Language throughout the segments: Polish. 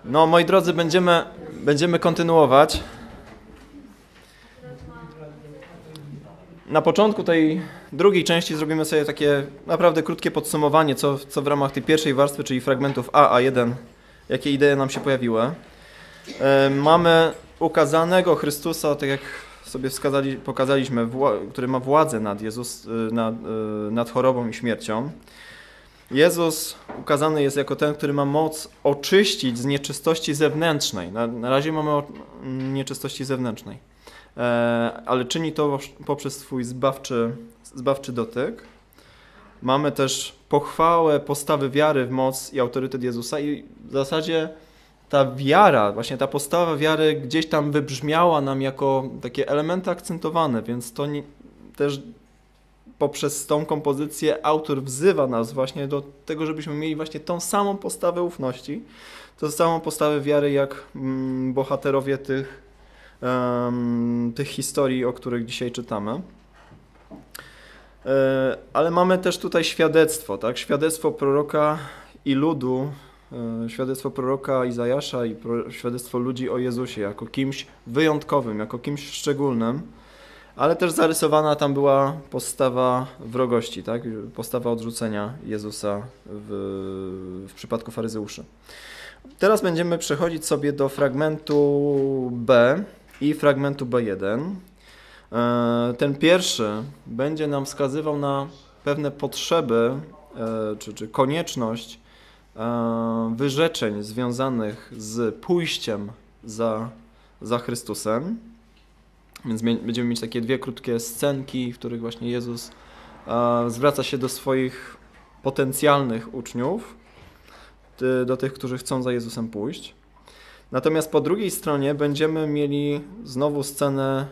No, moi drodzy, będziemy kontynuować. Na początku tej drugiej części zrobimy sobie takie naprawdę krótkie podsumowanie, co w ramach tej pierwszej warstwy, czyli fragmentów A1, jakie idee nam się pojawiły. Mamy ukazanego Chrystusa, tak jak sobie pokazaliśmy, który ma władzę nad chorobą i śmiercią. Jezus ukazany jest jako ten, który ma moc oczyścić z nieczystości zewnętrznej. Na razie mamy o nieczystości zewnętrznej, ale czyni to poprzez swój zbawczy dotyk. Mamy też pochwałę postawy wiary w moc i autorytet Jezusa i w zasadzie ta wiara, właśnie ta postawa wiary gdzieś tam wybrzmiała nam jako takie elementy akcentowane, więc to też poprzez tą kompozycję autor wzywa nas właśnie do tego, żebyśmy mieli właśnie tą samą postawę ufności, tą samą postawę wiary, jak bohaterowie tych historii, o których dzisiaj czytamy. Ale mamy też tutaj świadectwo, tak? Świadectwo proroka i ludu, świadectwo proroka Izajasza i świadectwo ludzi o Jezusie jako kimś wyjątkowym, jako kimś szczególnym. Ale też zarysowana tam była postawa wrogości, tak? Postawa odrzucenia Jezusa w przypadku faryzeuszy. Teraz będziemy przechodzić sobie do fragmentu B i fragmentu B1. Ten pierwszy będzie nam wskazywał na pewne potrzeby czy konieczność wyrzeczeń związanych z pójściem za Chrystusem. Więc będziemy mieć takie dwie krótkie scenki, w których właśnie Jezus zwraca się do swoich potencjalnych uczniów, do tych, którzy chcą za Jezusem pójść. Natomiast po drugiej stronie będziemy mieli znowu scenę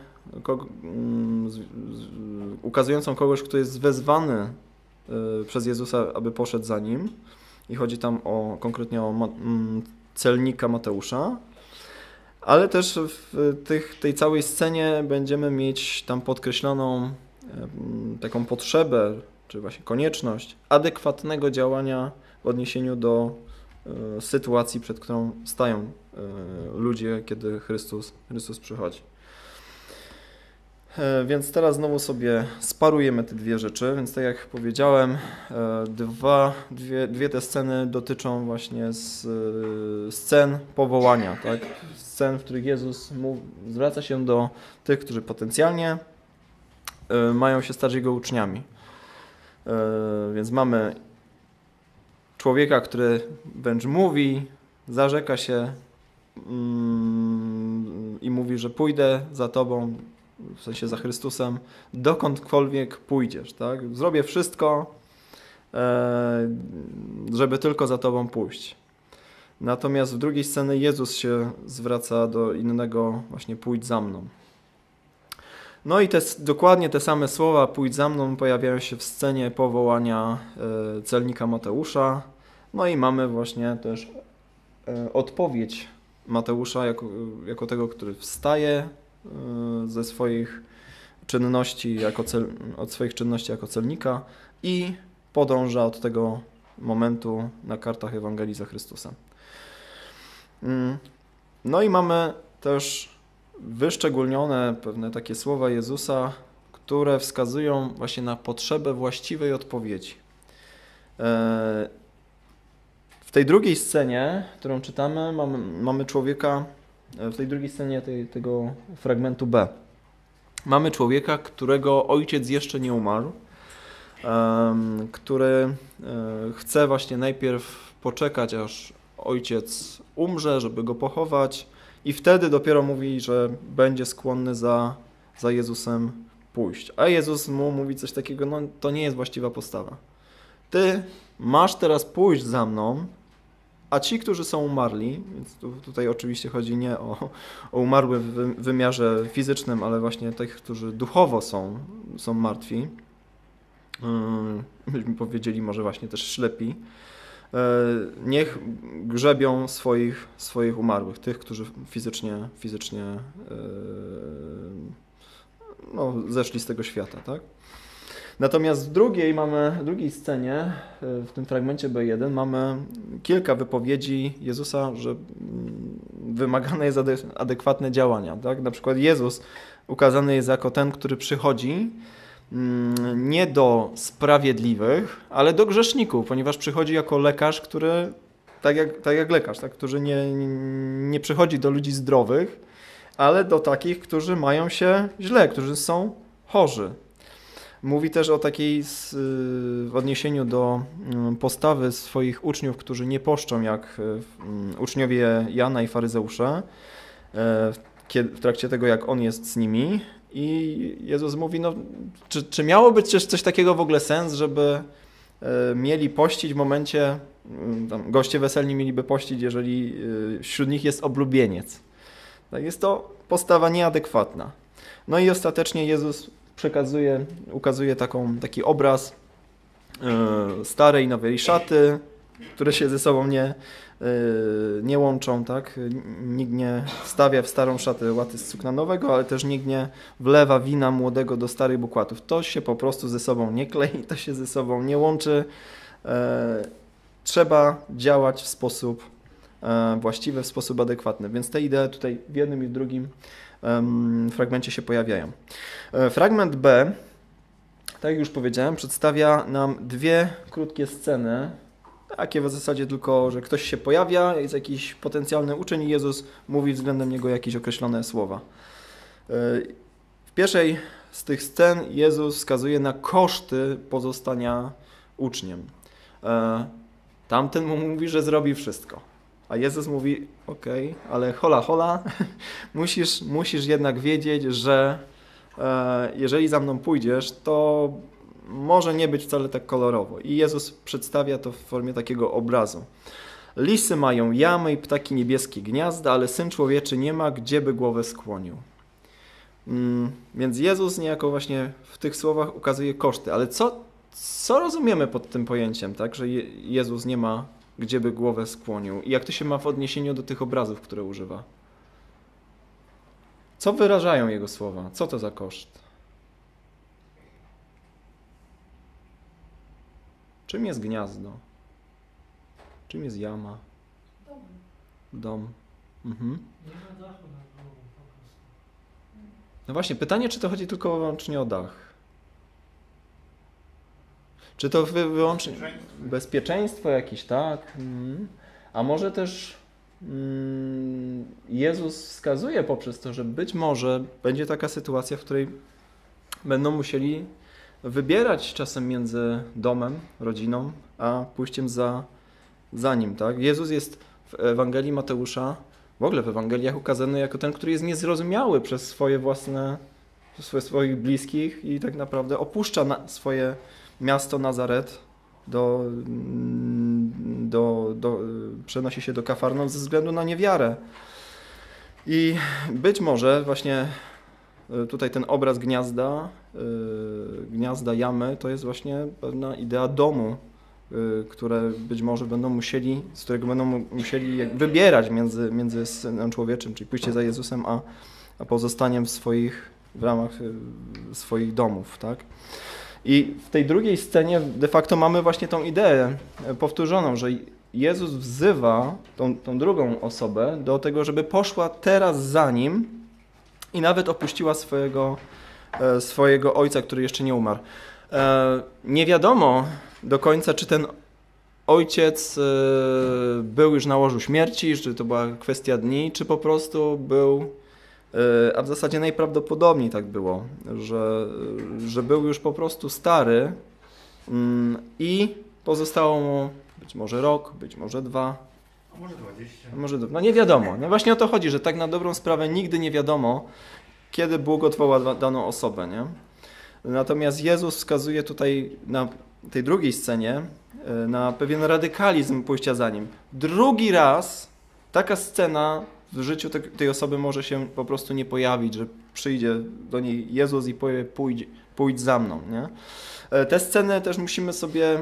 ukazującą kogoś, kto jest wezwany przez Jezusa, aby poszedł za Nim. I chodzi tam konkretnie o celnika Mateusza. Ale też w tej całej scenie będziemy mieć tam podkreśloną taką potrzebę, czy właśnie konieczność adekwatnego działania w odniesieniu do sytuacji, przed którą stają ludzie, kiedy Chrystus przychodzi. Więc teraz znowu sobie sparujemy te dwie rzeczy, więc tak jak powiedziałem, dwie te sceny dotyczą właśnie scen powołania, tak? Scen, w których Jezus zwraca się do tych, którzy potencjalnie mają się stać Jego uczniami. Więc mamy człowieka, który wręcz mówi, zarzeka się i mówi, że pójdę za Tobą, w sensie za Chrystusem, dokądkolwiek pójdziesz, tak? Zrobię wszystko, żeby tylko za Tobą pójść. Natomiast w drugiej scenie Jezus się zwraca do innego, właśnie pójdź za mną. No i dokładnie te same słowa, pójdź za mną, pojawiają się w scenie powołania celnika Mateusza. No i mamy właśnie też odpowiedź Mateusza jako tego, który wstaje ze swoich czynności od swoich czynności jako celnika i podąża od tego momentu na kartach Ewangelii za Chrystusem. No i mamy też wyszczególnione pewne takie słowa Jezusa, które wskazują właśnie na potrzebę właściwej odpowiedzi. W tej drugiej scenie, którą czytamy, mamy człowieka, w tej drugiej scenie tego fragmentu B. Mamy człowieka, którego ojciec jeszcze nie umarł, który chce właśnie najpierw poczekać, aż ojciec umrze, żeby go pochować i wtedy dopiero mówi, że będzie skłonny za Jezusem pójść. A Jezus mu mówi coś takiego, no to nie jest właściwa postawa. Ty masz teraz pójść za mną, a ci, którzy są umarli, więc tutaj oczywiście chodzi nie o umarłych w wymiarze fizycznym, ale właśnie tych, którzy duchowo są martwi, byśmy powiedzieli może właśnie też ślepi, niech grzebią swoich umarłych, tych, którzy fizycznie zeszli z tego świata, tak? Natomiast w drugiej scenie, w tym fragmencie B1 mamy kilka wypowiedzi Jezusa, że wymagane jest adekwatne działania. Tak? Na przykład Jezus ukazany jest jako ten, który przychodzi nie do sprawiedliwych, ale do grzeszników, ponieważ przychodzi jako lekarz, który, tak jak lekarz, tak? Który nie przychodzi do ludzi zdrowych, ale do takich, którzy mają się źle, którzy są chorzy. Mówi też o takiej w odniesieniu do postawy swoich uczniów, którzy nie poszczą jak uczniowie Jana i faryzeusze w trakcie tego, jak on jest z nimi. I Jezus mówi, no, czy miało być coś takiego w ogóle sens, żeby mieli pościć w momencie, goście weselni mieliby pościć, jeżeli wśród nich jest oblubieniec. Tak, jest to postawa nieadekwatna. No i ostatecznie Jezus ukazuje taki obraz starej i nowej szaty, które się ze sobą nie łączą, tak? Nikt nie wstawia w starą szatę łaty z sukna nowego, ale też nikt nie wlewa wina młodego do starych bukłatów. To się po prostu ze sobą nie klei, to się ze sobą nie łączy. Trzeba działać w sposób właściwy, w sposób adekwatny. Więc te idee tutaj w jednym i w drugim fragmencie się pojawiają. Fragment B, tak jak już powiedziałem, przedstawia nam dwie krótkie sceny, takie w zasadzie tylko, że ktoś się pojawia, jest jakiś potencjalny uczeń i Jezus mówi względem niego jakieś określone słowa. W pierwszej z tych scen Jezus wskazuje na koszty pozostania uczniem. Tamten mu mówi, że zrobi wszystko. A Jezus mówi, okej, ale hola, musisz jednak wiedzieć, że jeżeli za mną pójdziesz, to może nie być wcale tak kolorowo. I Jezus przedstawia to w formie takiego obrazu. Lisy mają jamy i ptaki niebieskie gniazda, ale Syn Człowieczy nie ma, gdzie by głowę skłonił. Więc Jezus niejako właśnie w tych słowach ukazuje koszty. Ale co rozumiemy pod tym pojęciem, tak, że Jezus nie ma, gdzie by głowę skłonił? I jak to się ma w odniesieniu do tych obrazów, które używa? Co wyrażają Jego słowa? Co to za koszt? Czym jest gniazdo? Czym jest jama? Dom. Mhm. No właśnie, pytanie, czy to chodzi tylko wyłącznie o dach? Czy to wyłącznie bezpieczeństwo jakieś, tak? A może też Jezus wskazuje poprzez to, że być może będzie taka sytuacja, w której będą musieli wybierać czasem między domem, rodziną, a pójściem za Nim, tak? Jezus jest w Ewangelii Mateusza, w ogóle w Ewangeliach ukazany jako ten, który jest niezrozumiały przez swoich bliskich i tak naprawdę opuszcza swoje miasto Nazaret, przenosi się do Kafarnaum ze względu na niewiarę. I być może właśnie tutaj ten obraz gniazda jamy, to jest właśnie pewna idea domu, które być może z którego będą musieli wybierać między Synem Człowieczym, czyli pójście za Jezusem, a pozostaniem w ramach swoich domów, tak? I w tej drugiej scenie de facto mamy właśnie tą ideę powtórzoną, że Jezus wzywa tą drugą osobę do tego, żeby poszła teraz za Nim i nawet opuściła swojego ojca, który jeszcze nie umarł. Nie wiadomo do końca, czy ten ojciec był już na łożu śmierci, czy to była kwestia dni, czy po prostu był, a w zasadzie najprawdopodobniej tak było, że był już po prostu stary i pozostało mu być może rok, być może 2, a może 20. no nie wiadomo. No właśnie o to chodzi, że tak na dobrą sprawę nigdy nie wiadomo, kiedy Bóg odwoła daną osobę, nie? Natomiast Jezus wskazuje tutaj na tej drugiej scenie na pewien radykalizm pójścia za Nim. Drugi raz taka scena w życiu tej osoby może się po prostu nie pojawić, że przyjdzie do niej Jezus i powie pójdź za mną, nie? Te sceny też musimy sobie,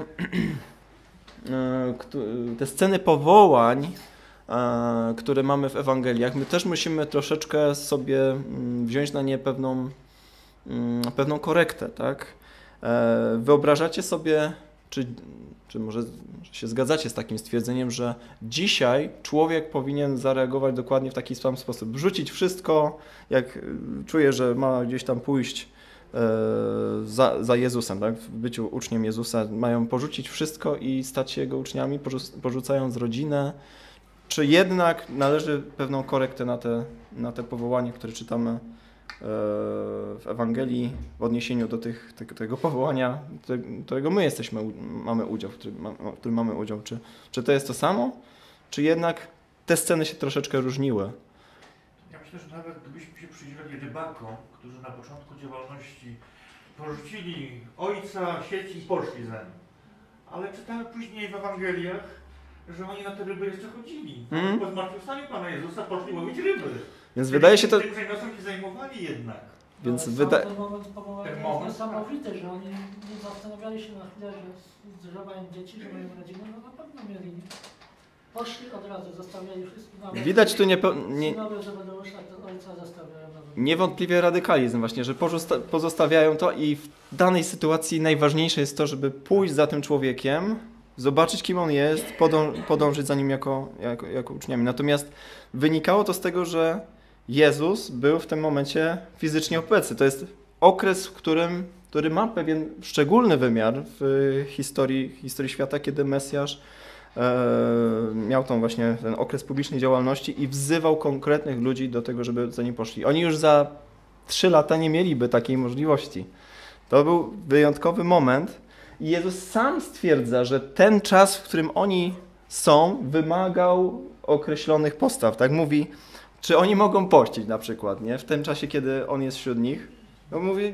te sceny powołań, które mamy w Ewangeliach, my też musimy troszeczkę sobie wziąć na nie pewną korektę, tak? Wyobrażacie sobie, czy może się zgadzacie z takim stwierdzeniem, że dzisiaj człowiek powinien zareagować dokładnie w taki sam sposób, wrzucić wszystko, jak czuje, że ma gdzieś tam pójść za Jezusem, tak? W byciu uczniem Jezusa mają porzucić wszystko i stać się Jego uczniami, porzucając rodzinę, czy jednak należy pewną korektę na te powołanie, które czytamy w Ewangelii w odniesieniu do tego powołania, którego my mamy udział, w którym mamy udział. Czy to jest to samo, czy jednak te sceny się troszeczkę różniły? Ja myślę, że nawet gdybyśmy się przyjrzeli rybakom, którzy na początku działalności porzucili ojca, sieci i poszli za nim. Ale czytamy później w Ewangeliach, że oni na te ryby jeszcze chodzili. Po zmartwychwstaniu Pana Jezusa poszli łowić ryby. Więc wydaje się to... Tym rzemiosłem się zajmowali jednak. Więc ten moment powołania jest niesamowity, że oni nie zastanawiali się na chwilę, że zrywają dzieci, że mają rodzinę, no na pewno mieli. Poszli od razu, zostawiali wszystko. Widać tu niewątpliwie radykalizm właśnie, że pozostawiają to i w danej sytuacji najważniejsze jest to, żeby pójść za tym człowiekiem, zobaczyć, kim on jest, podążyć za nim jako uczniami. Natomiast wynikało to z tego, że Jezus był w tym momencie fizycznie obecny. To jest okres, który ma pewien szczególny wymiar w historii świata, kiedy Mesjasz miał ten okres publicznej działalności i wzywał konkretnych ludzi do tego, żeby za nim poszli. Oni już za 3 lata nie mieliby takiej możliwości. To był wyjątkowy moment i Jezus sam stwierdza, że ten czas, w którym oni są, wymagał określonych postaw. Tak mówi, czy oni mogą pościć na przykład, nie? W tym czasie, kiedy on jest wśród nich. No mówi,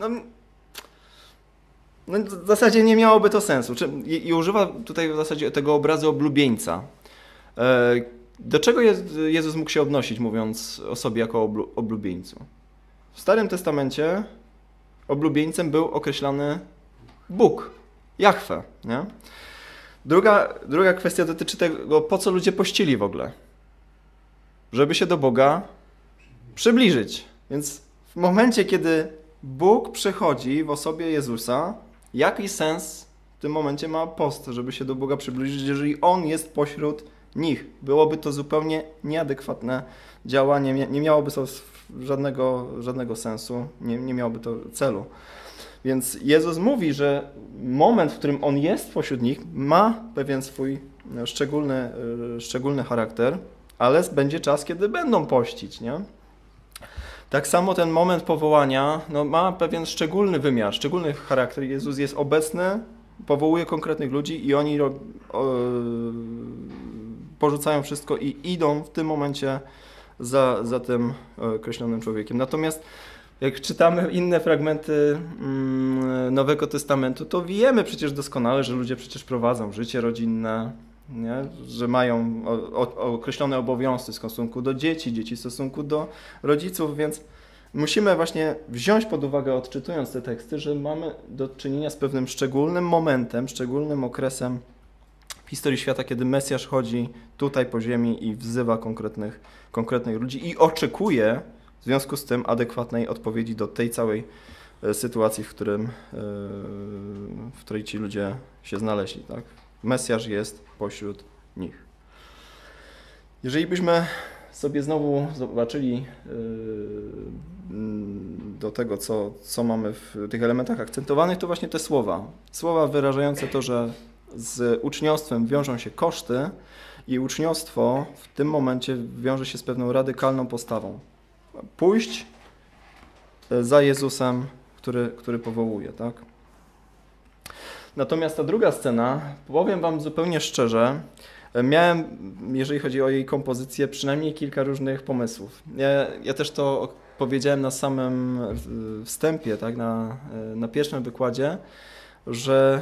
w zasadzie nie miałoby to sensu. I używa tutaj w zasadzie tego obrazu oblubieńca. Do czego Jezus mógł się odnosić, mówiąc o sobie jako oblubieńcu? W Starym Testamencie oblubieńcem był określany Bóg, Jahwe. Nie? Druga kwestia dotyczy tego, po co ludzie pościli w ogóle. Żeby się do Boga przybliżyć. Więc w momencie, kiedy Bóg przychodzi w osobie Jezusa, jaki sens w tym momencie ma post, żeby się do Boga przybliżyć, jeżeli On jest pośród nich? Byłoby to zupełnie nieadekwatne działanie, nie miałoby to żadnego sensu, nie miałoby to celu. Więc Jezus mówi, że moment, w którym On jest pośród nich, ma pewien swój szczególny charakter, ale będzie czas, kiedy będą pościć, nie? Tak samo ten moment powołania ma pewien szczególny wymiar, szczególny charakter. Jezus jest obecny, powołuje konkretnych ludzi i oni porzucają wszystko i idą w tym momencie za tym określonym człowiekiem. Natomiast jak czytamy inne fragmenty Nowego Testamentu, to wiemy przecież doskonale, że ludzie przecież prowadzą życie rodzinne, nie? Że mają określone obowiązki w stosunku do dzieci w stosunku do rodziców, więc musimy właśnie wziąć pod uwagę, odczytując te teksty, że mamy do czynienia z pewnym szczególnym momentem, szczególnym okresem w historii świata, kiedy Mesjasz chodzi tutaj po ziemi i wzywa konkretnych ludzi i oczekuje w związku z tym adekwatnej odpowiedzi do tej całej sytuacji, w której ci ludzie się znaleźli. Tak? Mesjasz jest pośród nich. Jeżeli byśmy sobie znowu zobaczyli do tego, co mamy w tych elementach akcentowanych, to właśnie te słowa. Słowa wyrażające to, że z uczniostwem wiążą się koszty i uczniostwo w tym momencie wiąże się z pewną radykalną postawą. Pójść za Jezusem, który powołuje, tak? Natomiast ta druga scena, powiem wam zupełnie szczerze, miałem, jeżeli chodzi o jej kompozycję, przynajmniej kilka różnych pomysłów. Ja też to powiedziałem na samym wstępie, tak, na pierwszym wykładzie, że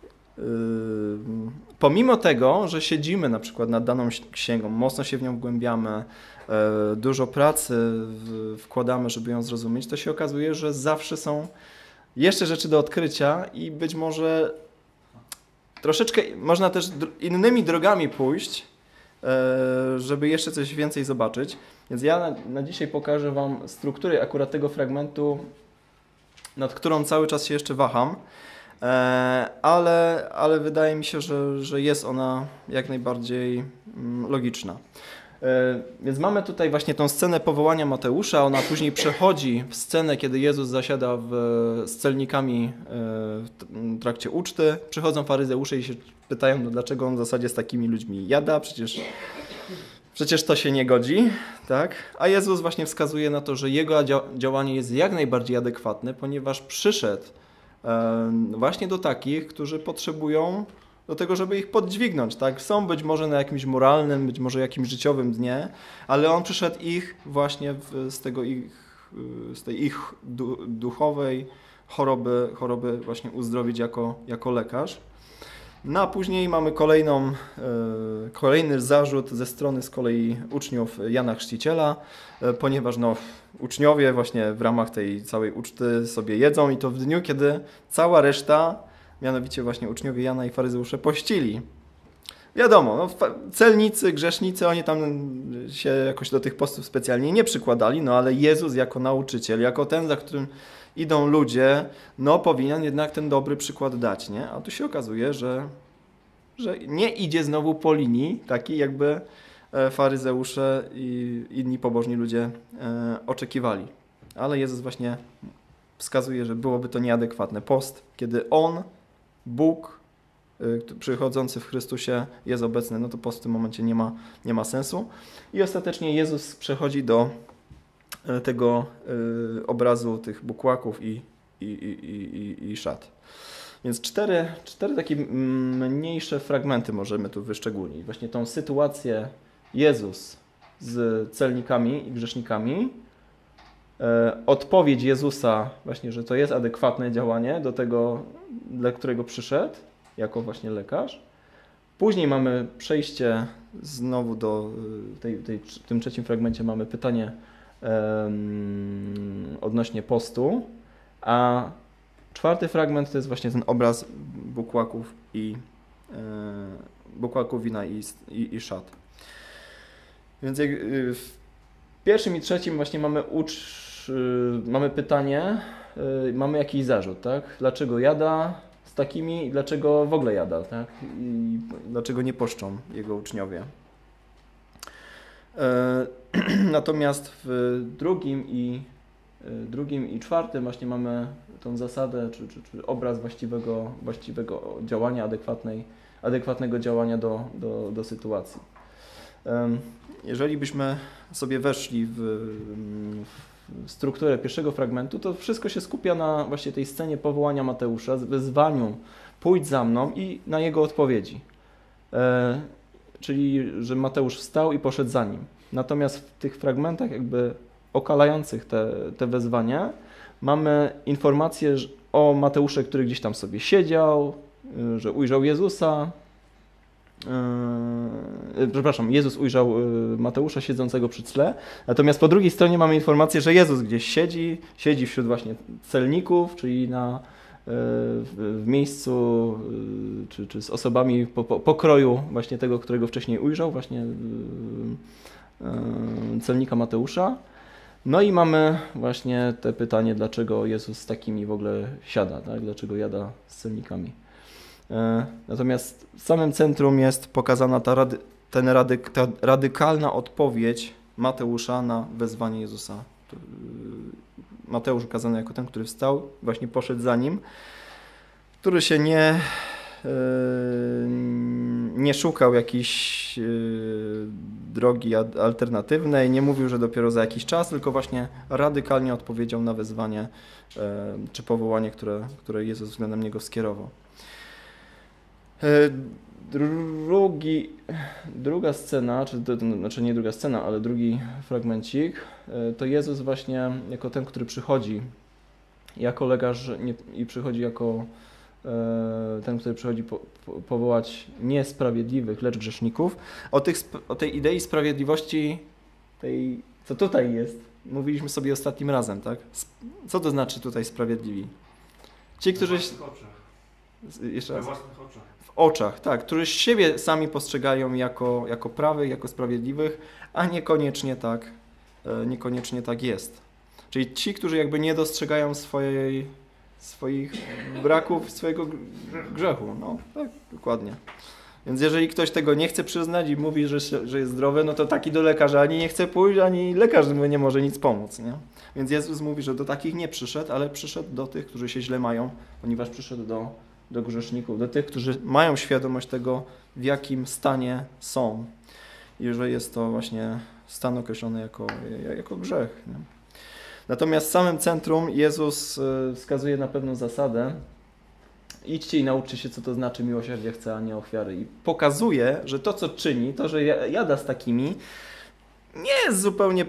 pomimo tego, że siedzimy na przykład nad daną księgą, mocno się w nią wgłębiamy, dużo pracy wkładamy, żeby ją zrozumieć, to się okazuje, że zawsze są jeszcze rzeczy do odkrycia i być może troszeczkę można też innymi drogami pójść, żeby jeszcze coś więcej zobaczyć. Więc ja na dzisiaj pokażę wam strukturę akurat tego fragmentu nad którą cały czas się jeszcze waham, ale wydaje mi się, że jest ona jak najbardziej logiczna. Więc mamy tutaj właśnie tą scenę powołania Mateusza, ona później przechodzi w scenę, kiedy Jezus zasiada z celnikami w trakcie uczty. Przychodzą faryzeusze i się pytają, no dlaczego on w zasadzie z takimi ludźmi jada, przecież to się nie godzi, tak? A Jezus właśnie wskazuje na to, że jego działanie jest jak najbardziej adekwatne, ponieważ przyszedł właśnie do takich, którzy potrzebują do tego, żeby ich poddźwignąć, tak? Są być może na jakimś moralnym, być może jakimś życiowym dnie, ale On przyszedł ich właśnie z tej ich duchowej choroby właśnie uzdrowić jako lekarz. No a później mamy kolejny zarzut ze strony z kolei uczniów Jana Chrzciciela, ponieważ uczniowie właśnie w ramach tej całej uczty sobie jedzą i to w dniu, kiedy cała reszta, mianowicie właśnie uczniowie Jana i faryzeusze pościli. Wiadomo, celnicy, grzesznicy, oni tam się jakoś do tych postów specjalnie nie przykładali, ale Jezus jako nauczyciel, jako ten, za którym idą ludzie, powinien jednak ten dobry przykład dać, nie? A tu się okazuje, że nie idzie znowu po linii takiej, jakby faryzeusze i inni pobożni ludzie oczekiwali. Ale Jezus właśnie wskazuje, że byłoby to nieadekwatne. Post, kiedy On, Bóg, przychodzący w Chrystusie jest obecny, to post w tym momencie nie ma sensu. I ostatecznie Jezus przechodzi do tego obrazu tych bukłaków i szat. Więc cztery takie mniejsze fragmenty możemy tu wyszczególnić. Właśnie tą sytuację Jezus z celnikami i grzesznikami, odpowiedź Jezusa właśnie, że to jest adekwatne działanie do tego, dla którego przyszedł, jako właśnie lekarz. Później mamy przejście znowu do w tym trzecim fragmencie mamy pytanie odnośnie postu, a czwarty fragment to jest właśnie ten obraz bukłaków wina i szat. Więc w pierwszym i trzecim właśnie mamy pytanie, mamy jakiś zarzut, tak? Dlaczego jada z takimi i dlaczego w ogóle jada, tak? I dlaczego nie poszczą jego uczniowie. Natomiast w drugim i czwartym właśnie mamy tą zasadę, czy obraz właściwego działania, adekwatnego działania do sytuacji. Jeżeli byśmy sobie weszli w strukturę pierwszego fragmentu, to wszystko się skupia na właśnie tej scenie powołania Mateusza, wezwaniu pójdź za mną i na jego odpowiedzi. Czyli, że Mateusz wstał i poszedł za nim. Natomiast w tych fragmentach jakby okalających te wezwania mamy informację o Mateuszu, który gdzieś tam sobie siedział, że ujrzał Jezusa. Jezus ujrzał Mateusza siedzącego przy cle, natomiast po drugiej stronie mamy informację, że Jezus gdzieś siedzi wśród właśnie celników, czyli w miejscu, czy z osobami pokroju właśnie tego, którego wcześniej ujrzał, właśnie celnika Mateusza. No i mamy właśnie te pytanie, dlaczego Jezus z takimi w ogóle siada, tak? Dlaczego jada z celnikami. Natomiast w samym centrum jest pokazana ta radykalna odpowiedź Mateusza na wezwanie Jezusa. Mateusz ukazany jako ten, który wstał, właśnie poszedł za nim, który się nie szukał jakiejś drogi alternatywnej, nie mówił, że dopiero za jakiś czas, tylko właśnie radykalnie odpowiedział na wezwanie czy powołanie, które Jezus względem niego skierował. Druga scena, znaczy nie druga scena, ale drugi fragmencik, to Jezus właśnie jako ten, który przychodzi jako lekarz i przychodzi jako ten, który przychodzi powołać nie sprawiedliwych, lecz grzeszników. O tej idei sprawiedliwości, co tutaj jest, mówiliśmy sobie ostatnim razem, tak? Co to znaczy tutaj sprawiedliwi? Ci, którzy... Jeszcze raz. We własnych oczach. W oczach, tak, którzy siebie sami postrzegają jako prawych, jako sprawiedliwych, a niekoniecznie tak jest. Czyli ci, którzy jakby nie dostrzegają swoich braków, swojego grzechu. No, tak, dokładnie. Więc jeżeli ktoś tego nie chce przyznać i mówi, że jest zdrowy, no to taki do lekarza ani nie chce pójść, ani lekarz mu nie może nic pomóc, nie? Więc Jezus mówi, że do takich nie przyszedł, ale przyszedł do tych, którzy się źle mają, ponieważ przyszedł do grzeszników, do tych, którzy mają świadomość tego, w jakim stanie są i że jest to właśnie stan określony jako grzech. Nie? Natomiast w samym centrum Jezus wskazuje na pewną zasadę. Idźcie i nauczcie się, co to znaczy miłosierdzie chce, a nie ofiary. I pokazuje, że to, co czyni, to, że jada z takimi, nie jest zupełnie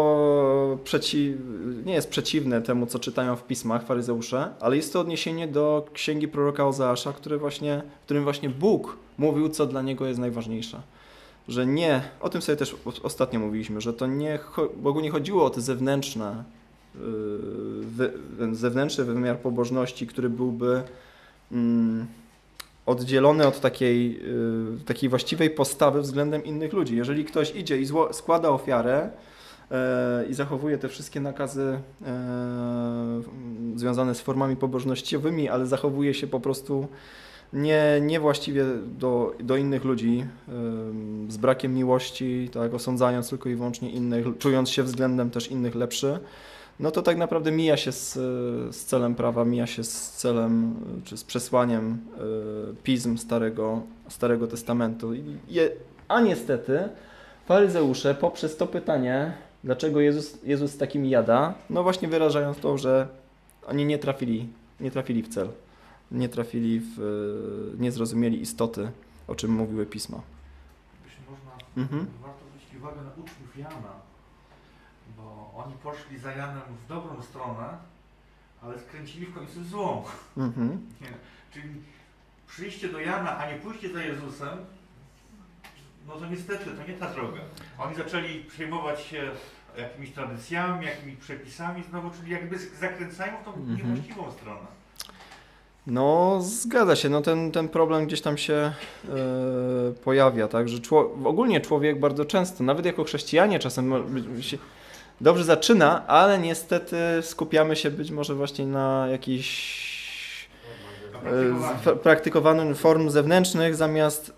nie jest przeciwne temu, co czytają w pismach faryzeusze, ale jest to odniesienie do księgi proroka Ozeasza, w którym właśnie Bóg mówił, co dla niego jest najważniejsze. Że nie, o tym sobie też ostatnio mówiliśmy, że to Bogu nie chodziło o te zewnętrzny wymiar pobożności, który byłby oddzielony od takiej właściwej postawy względem innych ludzi. Jeżeli ktoś idzie i składa ofiarę i zachowuje te wszystkie nakazy związane z formami pobożnościowymi, ale zachowuje się po prostu niewłaściwie do innych ludzi, z brakiem miłości, tak, osądzając tylko i wyłącznie innych, czując się względem też innych lepszy, no to tak naprawdę mija się z celem prawa, mija się z celem, czy z przesłaniem pism Starego Testamentu. A niestety faryzeusze poprzez to pytanie, dlaczego Jezus z takim jada, no właśnie wyrażając to, że oni nie trafili w cel, nie zrozumieli istoty, o czym mówiły pisma. Warto zwrócić uwagę na uczniów Jana, bo oni poszli za Janem w dobrą stronę, ale skręcili w końcu w złą. Czyli przyjście do Jana, a nie pójście za Jezusem, no to niestety to nie ta droga. Oni zaczęli przejmować się jakimiś tradycjami, jakimiś przepisami znowu, czyli jakby zakręcają w tą niewłaściwą stronę. No, zgadza się. No, ten problem gdzieś tam się pojawia, tak, że ogólnie człowiek bardzo często, nawet jako chrześcijanie czasem się dobrze zaczyna, ale niestety skupiamy się być może właśnie na jakichś praktykowanych form zewnętrznych zamiast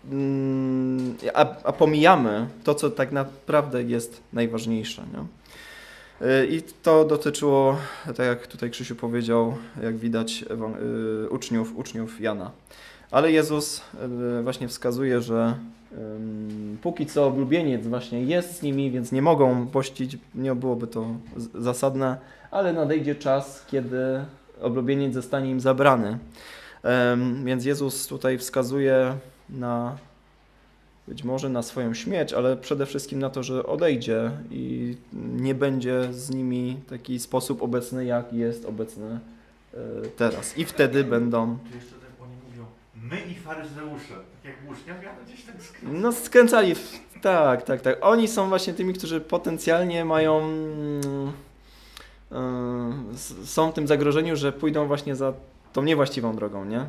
a pomijamy to, co tak naprawdę jest najważniejsze. Nie? I to dotyczyło, tak jak tutaj Krzysiu powiedział, jak widać, uczniów Jana. Ale Jezus właśnie wskazuje, że póki co oblubieniec właśnie jest z nimi, więc nie mogą pościć, nie byłoby to zasadne, ale nadejdzie czas, kiedy oblubieniec zostanie im zabrany. Więc Jezus tutaj wskazuje być może na swoją śmierć, ale przede wszystkim na to, że odejdzie i nie będzie z nimi w taki sposób obecny, jak jest obecny teraz. I wtedy będą... Tu jeszcze tak oni mówią, my i faryzeusze, tak jak uczniom, ja gdzieś tak skręcali. No skręcali, tak. Oni są właśnie tymi, którzy potencjalnie są w tym zagrożeniu, że pójdą właśnie za tą niewłaściwą drogą, nie?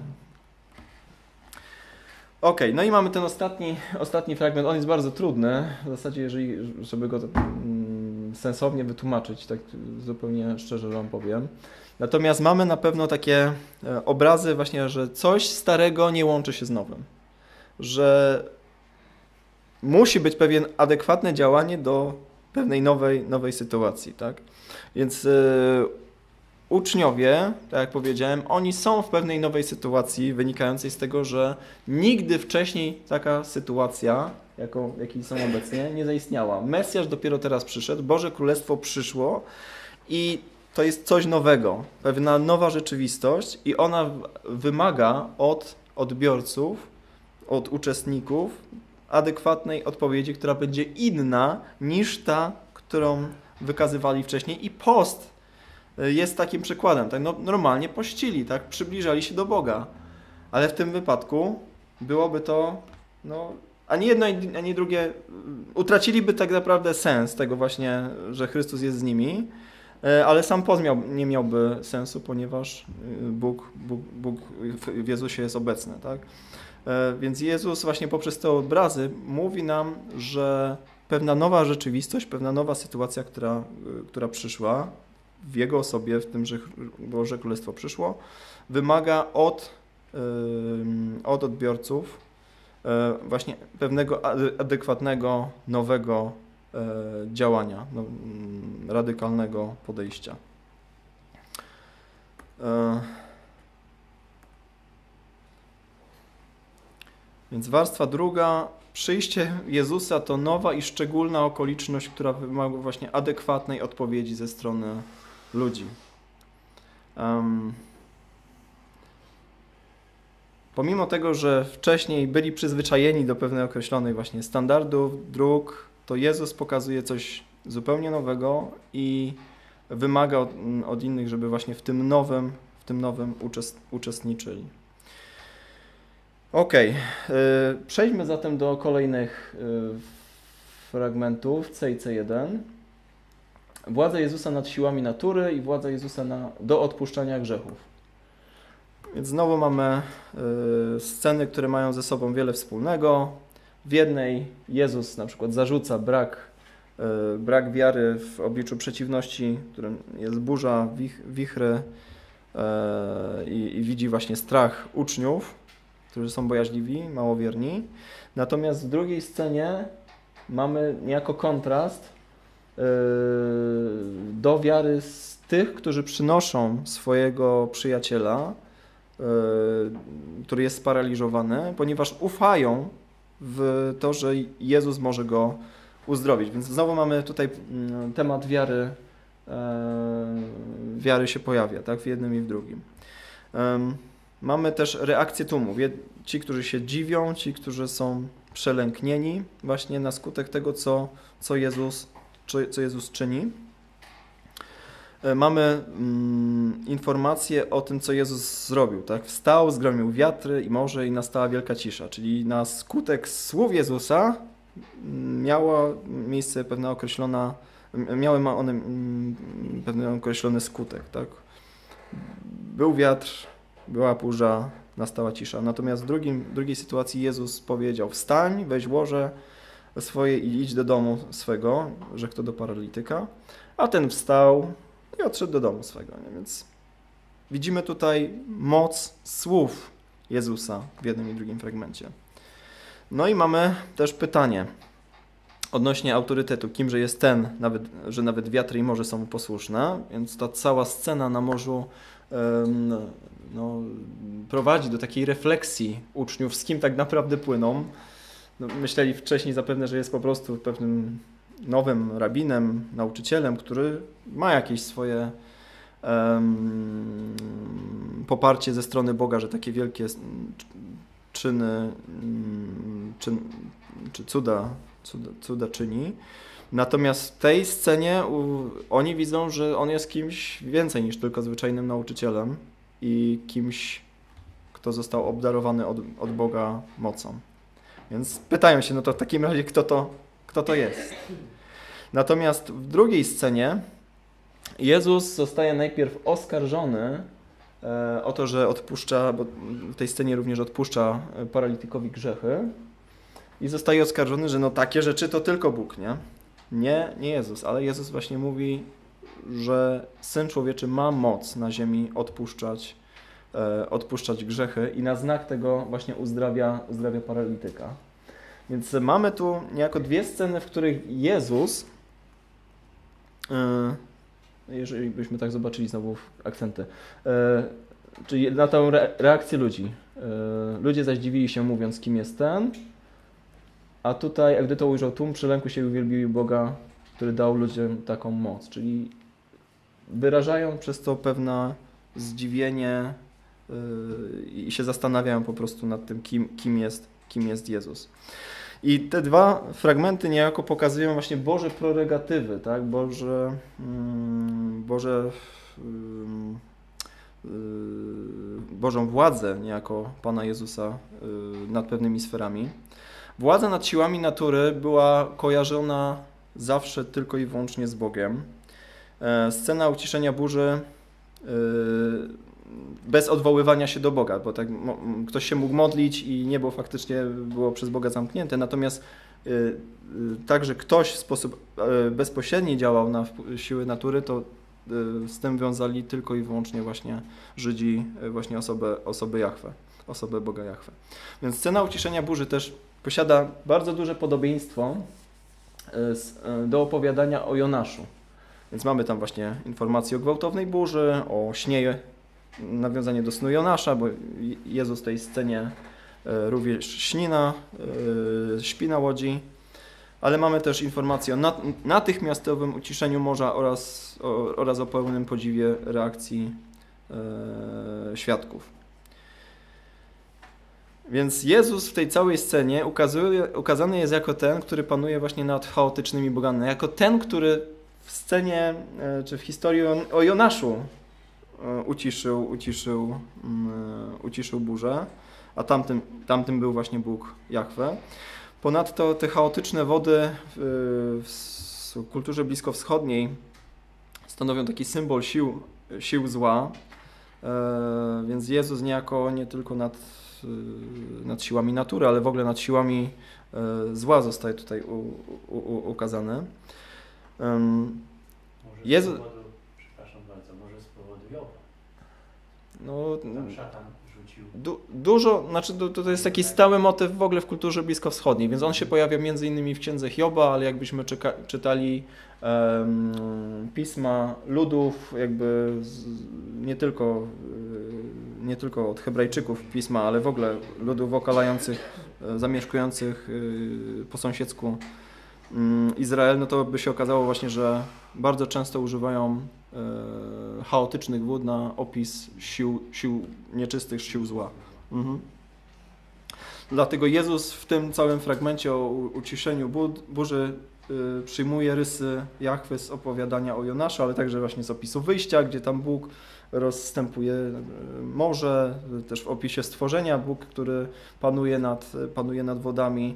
Okej, no i mamy ten ostatni fragment, on jest bardzo trudny, w zasadzie żeby go sensownie wytłumaczyć, tak zupełnie szczerze wam powiem. Natomiast mamy na pewno takie obrazy właśnie, że coś starego nie łączy się z nowym. Że musi być pewien adekwatne działanie do pewnej nowej sytuacji, tak? Więc uczniowie, tak jak powiedziałem, oni są w pewnej nowej sytuacji wynikającej z tego, że nigdy wcześniej taka sytuacja, jakiej są obecnie, nie zaistniała. Mesjasz dopiero teraz przyszedł, Boże Królestwo przyszło i to jest coś nowego, pewna nowa rzeczywistość i ona wymaga od odbiorców, od uczestników adekwatnej odpowiedzi, która będzie inna niż ta, którą wykazywali wcześniej i post jest takim przykładem, tak? No, normalnie pościli, tak? Przybliżali się do Boga, ale w tym wypadku byłoby to, ani jedno, ani drugie, utraciliby tak naprawdę sens tego właśnie, że Chrystus jest z nimi, ale sam post nie miałby sensu, ponieważ Bóg w Jezusie jest obecny, tak? Więc Jezus właśnie poprzez te obrazy mówi nam, że pewna nowa rzeczywistość, pewna nowa sytuacja, która przyszła, w Jego osobie, w tym, że Boże Królestwo przyszło, wymaga od odbiorców właśnie pewnego adekwatnego, nowego działania, radykalnego podejścia. Więc warstwa druga, przyjście Jezusa to nowa i szczególna okoliczność, która wymaga właśnie adekwatnej odpowiedzi ze strony ludzi. Pomimo tego, że wcześniej byli przyzwyczajeni do pewnej określonej właśnie standardów, dróg, to Jezus pokazuje coś zupełnie nowego i wymaga od innych, żeby właśnie w tym nowym uczestniczyli. Okej, przejdźmy zatem do kolejnych fragmentów C i C1. Władza Jezusa nad siłami natury i władza Jezusa do odpuszczania grzechów. Więc znowu mamy sceny, które mają ze sobą wiele wspólnego. W jednej Jezus na przykład zarzuca brak wiary w obliczu przeciwności, którym jest burza, wichry i widzi właśnie strach uczniów, którzy są bojaźliwi, małowierni. Natomiast w drugiej scenie mamy niejako kontrast do wiary z tych, którzy przynoszą swojego przyjaciela, który jest sparaliżowany, ponieważ ufają w to, że Jezus może go uzdrowić. Więc znowu mamy tutaj temat wiary się pojawia, tak, w jednym i w drugim. Mamy też reakcję tłumu. Ci, którzy się dziwią, ci, którzy są przelęknieni właśnie na skutek tego, co Jezus czyni. Mamy informację o tym, co Jezus zrobił. Tak? Wstał, zgromił wiatry i morze i nastała wielka cisza. Czyli na skutek słów Jezusa miały one pewien określony skutek. Tak? Był wiatr, była burza, nastała cisza. Natomiast w drugiej sytuacji Jezus powiedział: wstań, weź łoże swoje i idź do domu swego, rzekł to do paralityka, a ten wstał i odszedł do domu swego. Nie? Więc widzimy tutaj moc słów Jezusa w jednym i drugim fragmencie. No i mamy też pytanie odnośnie autorytetu. Kimże jest ten, że nawet wiatry i morze są mu posłuszne, więc ta cała scena na morzu prowadzi do takiej refleksji uczniów, z kim tak naprawdę płyną. Myśleli wcześniej zapewne, że jest po prostu pewnym nowym rabinem, nauczycielem, który ma jakieś swoje poparcie ze strony Boga, że takie wielkie czyny czy cuda czyni. Natomiast w tej scenie oni widzą, że on jest kimś więcej niż tylko zwyczajnym nauczycielem i kimś, kto został obdarowany od Boga mocą. Więc pytają się, no to w takim razie kto to jest? Natomiast w drugiej scenie Jezus zostaje najpierw oskarżony o to, że odpuszcza, bo w tej scenie również odpuszcza paralitykowi grzechy i zostaje oskarżony, że no takie rzeczy to tylko Bóg, nie? Nie Jezus, ale Jezus właśnie mówi, że Syn Człowieczy ma moc na ziemi odpuszczać grzechy i na znak tego właśnie uzdrawia paralityka. Więc mamy tu niejako dwie sceny, w których Jezus, jeżeli byśmy tak zobaczyli znowu akcenty, czyli na tę reakcję ludzi. Ludzie zaś dziwili się, mówiąc, kim jest ten, a tutaj, gdy to ujrzał tłum, przylękł się i uwielbił Boga, który dał ludziom taką moc. Czyli wyrażają przez to pewne zdziwienie i się zastanawiają po prostu nad tym, kim jest Jezus. I te dwa fragmenty niejako pokazują właśnie Boże prerogatywy, tak? Bożą władzę niejako Pana Jezusa nad pewnymi sferami. Władza nad siłami natury była kojarzona zawsze tylko i wyłącznie z Bogiem. Scena uciszenia burzy bez odwoływania się do Boga, bo tak ktoś się mógł modlić i niebo faktycznie było przez Boga zamknięte, natomiast tak, że ktoś w sposób bezpośredni działał na siły natury, z tym wiązali tylko i wyłącznie właśnie Żydzi, właśnie osobę Jahwe, osobę Boga Jahwe. Więc scena uciszenia burzy też posiada bardzo duże podobieństwo do opowiadania o Jonaszu. Więc mamy tam właśnie informacje o gwałtownej burzy, o śnie, nawiązanie do snu Jonasza, bo Jezus w tej scenie również śpi na łodzi, ale mamy też informacje o natychmiastowym uciszeniu morza oraz o pełnym podziwie reakcji świadków. Więc Jezus w tej całej scenie ukazany jest jako ten, który panuje właśnie nad chaotycznymi bogami, jako ten, który w scenie, czy w historii o Jonaszu uciszył burzę, a tamtym był właśnie Bóg Jahwe. Ponadto te chaotyczne wody w kulturze bliskowschodniej stanowią taki symbol sił zła, więc Jezus niejako nie tylko nad siłami natury, ale w ogóle nad siłami zła zostaje tutaj ukazany. Jezus... Przepraszam bardzo, może z powodu Joba. No, tam szatan rzucił. Dużo, znaczy to jest taki stały motyw w ogóle w kulturze bliskowschodniej, więc on się pojawia między innymi w księdze Hioba, ale jakbyśmy czytali pisma ludów, jakby nie tylko od Hebrajczyków pisma, ale w ogóle ludów okalających, zamieszkujących po sąsiedzku Izrael, no to by się okazało właśnie, że bardzo często używają chaotycznych wód na opis sił nieczystych, sił zła. Dlatego Jezus w tym całym fragmencie o uciszeniu burzy przyjmuje rysy Jahwe z opowiadania o Jonaszu, ale także właśnie z opisu wyjścia, gdzie tam Bóg rozstępuje morze, też w opisie stworzenia Bóg, który panuje nad wodami.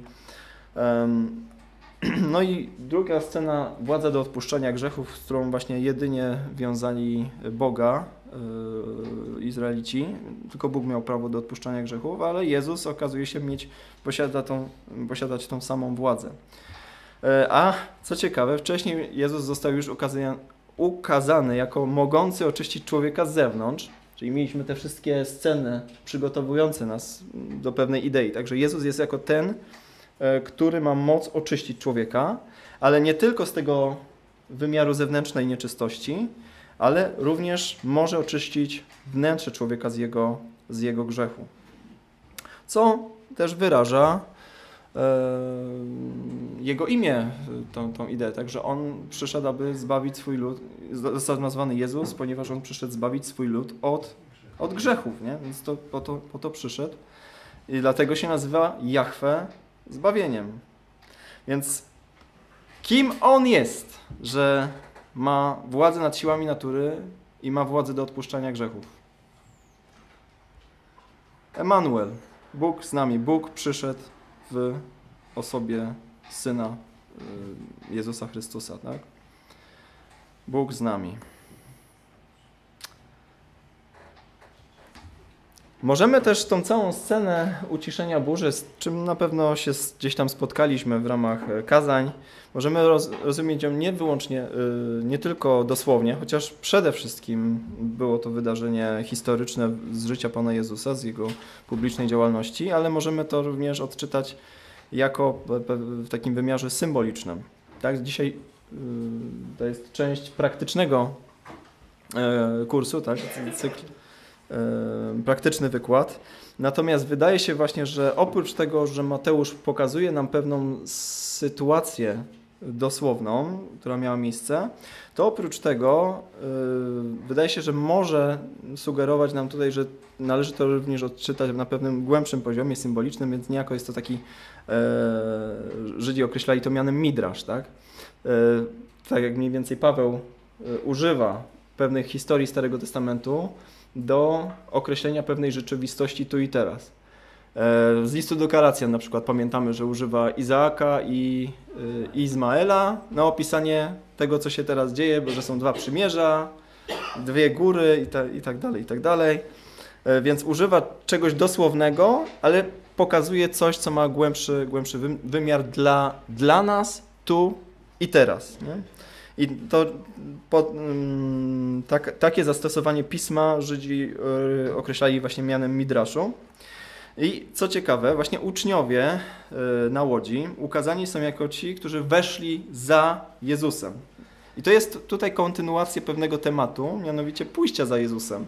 No i druga scena, władza do odpuszczania grzechów, z którą właśnie jedynie wiązali Boga Izraelici. Tylko Bóg miał prawo do odpuszczania grzechów, ale Jezus okazuje się posiadać tą samą władzę. A co ciekawe, wcześniej Jezus został już ukazany jako mogący oczyścić człowieka z zewnątrz, czyli mieliśmy te wszystkie sceny przygotowujące nas do pewnej idei. Także Jezus jest jako ten, który ma moc oczyścić człowieka, ale nie tylko z tego wymiaru zewnętrznej nieczystości, ale również może oczyścić wnętrze człowieka z jego grzechu. Co też wyraża jego imię, tą ideę. Także on przyszedł, aby zbawić swój lud. Został nazwany Jezus, ponieważ on przyszedł zbawić swój lud od grzechów, nie? Więc po to przyszedł. I dlatego się nazywa Jahwe zbawieniem. Więc kim on jest, że ma władzę nad siłami natury i ma władzę do odpuszczania grzechów? Emanuel, Bóg z nami. Bóg przyszedł w osobie Syna Jezusa Chrystusa, tak? Bóg z nami. Możemy też tą całą scenę uciszenia burzy, z czym na pewno się gdzieś tam spotkaliśmy w ramach kazań, możemy rozumieć ją nie wyłącznie, nie tylko dosłownie, chociaż przede wszystkim było to wydarzenie historyczne z życia Pana Jezusa, z Jego publicznej działalności, ale możemy to również odczytać jako w takim wymiarze symbolicznym. Tak, dzisiaj to jest część praktycznego kursu, tak, cykl praktyczny wykład. Natomiast wydaje się właśnie, że oprócz tego, że Mateusz pokazuje nam pewną sytuację dosłowną, która miała miejsce, to oprócz tego wydaje się, że może sugerować nam tutaj, że należy to również odczytać na pewnym głębszym poziomie symbolicznym, więc niejako jest to taki, Żydzi określali to mianem midrasz, tak? Tak jak mniej więcej Paweł używa pewnych historii Starego Testamentu do określenia pewnej rzeczywistości tu i teraz. Z listu do Galacjan na przykład pamiętamy, że używa Izaaka i Izmaela na opisanie tego, co się teraz dzieje, bo że są dwa przymierza, dwie góry i tak dalej. Więc używa czegoś dosłownego, ale pokazuje coś, co ma głębszy wymiar dla nas tu i teraz. Nie? I to takie zastosowanie pisma Żydzi określali właśnie mianem midraszu. I co ciekawe, właśnie uczniowie na łodzi ukazani są jako ci, którzy weszli za Jezusem. I to jest tutaj kontynuacja pewnego tematu, mianowicie pójścia za Jezusem.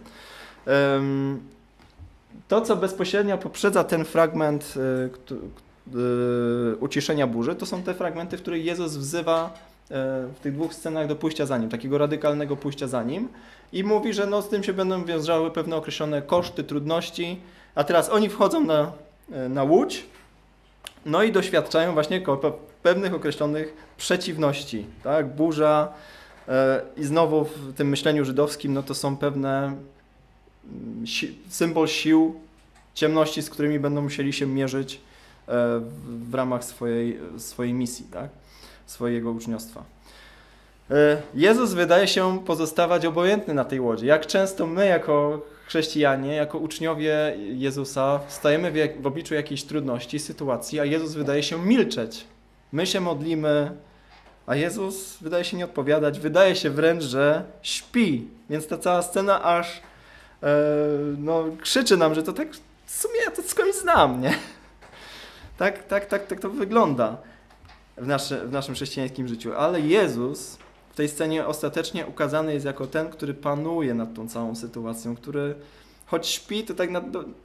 To, co bezpośrednio poprzedza ten fragment uciszenia burzy, to są te fragmenty, w których Jezus wzywa w tych dwóch scenach do pójścia za Nim, takiego radykalnego pójścia za Nim i mówi, że no, z tym się będą wiązały pewne określone koszty, trudności, a teraz oni wchodzą na łódź, no i doświadczają właśnie pewnych określonych przeciwności, tak? Burza i znowu w tym myśleniu żydowskim, no to są pewne symbol sił, ciemności, z którymi będą musieli się mierzyć w ramach swojej misji, tak? Swojego uczniostwa. Jezus wydaje się pozostawać obojętny na tej łodzi. Jak często my jako chrześcijanie, jako uczniowie Jezusa stajemy w obliczu jakiejś trudności, sytuacji, a Jezus wydaje się milczeć. My się modlimy, a Jezus wydaje się nie odpowiadać, wydaje się wręcz, że śpi. Więc ta cała scena aż krzyczy nam, że to tak w sumie ja to skądś znam, nie? Tak to wygląda w naszym chrześcijańskim życiu. Ale Jezus w tej scenie ostatecznie ukazany jest jako ten, który panuje nad tą całą sytuacją, który choć śpi, to tak